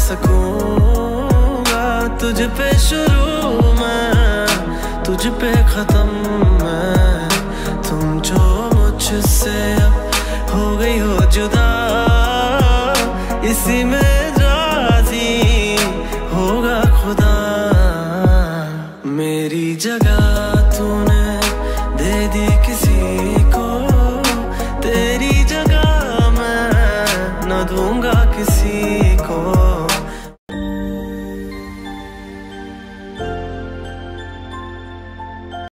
सकूंगा। तुझ पे शुरू मैं, तुझ पे खत्म मैं, तुम जो मुझसे अब हो गई हो जुदा, इसी में राजी होगा खुदा। मेरी जगह तूने दे दी किसी को,